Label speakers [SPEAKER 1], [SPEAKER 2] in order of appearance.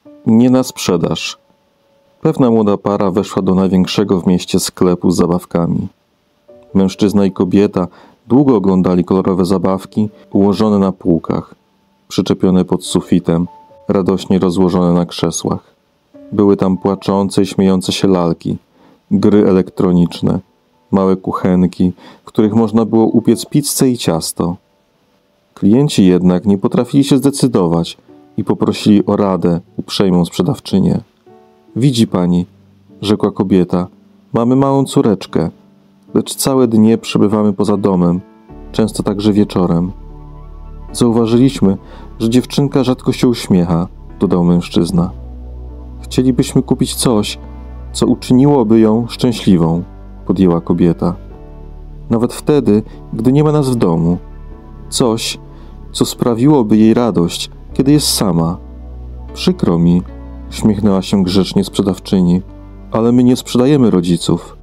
[SPEAKER 1] Nie na sprzedaż. Pewna młoda para weszła do największego w mieście sklepu z zabawkami. Mężczyzna i kobieta długo oglądali kolorowe zabawki ułożone na półkach, przyczepione pod sufitem, radośnie rozłożone na krzesłach. Były tam płaczące i śmiejące się lalki, gry elektroniczne, małe kuchenki, w których można było upiec pizzę i ciasto. Klienci jednak nie potrafili się zdecydować i poprosili o radę uprzejmą sprzedawczynię. Widzi pani, rzekła kobieta, mamy małą córeczkę, lecz całe dnie przebywamy poza domem, często także wieczorem. Zauważyliśmy, że dziewczynka rzadko się uśmiecha, dodał mężczyzna. Chcielibyśmy kupić coś, co uczyniłoby ją szczęśliwą, podjęła kobieta. Nawet wtedy, gdy nie ma nas w domu. Coś, co sprawiłoby jej radość, kiedy jest sama. Przykro mi, uśmiechnęła się grzecznie sprzedawczyni, ale my nie sprzedajemy rodziców.